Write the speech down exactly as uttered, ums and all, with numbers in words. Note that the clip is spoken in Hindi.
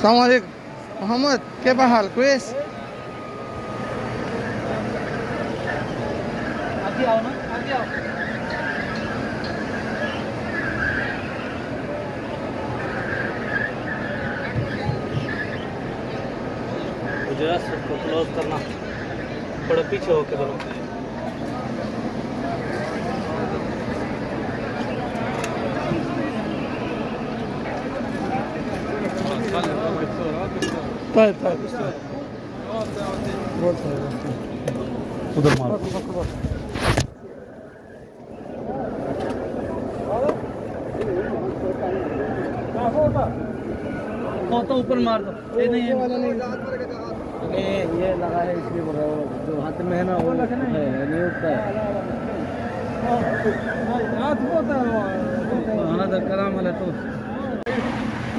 السلام عليكم محمد، كيف حالك؟ كويس؟ आगे आओ ना, आगे आओ। मुझे सबको क्लोज करना, थोड़ा पीछे होके करो। طيب طيب उधर मारो। तो ऊपर मार दो। ये नहीं है वाला नहीं, ये ये लगा है इसलिए बोल रहा हूँ, जो हाथ में है ना वो है नहीं उठता है। हाथ होता है वो, हाँ तो कराम वाला तो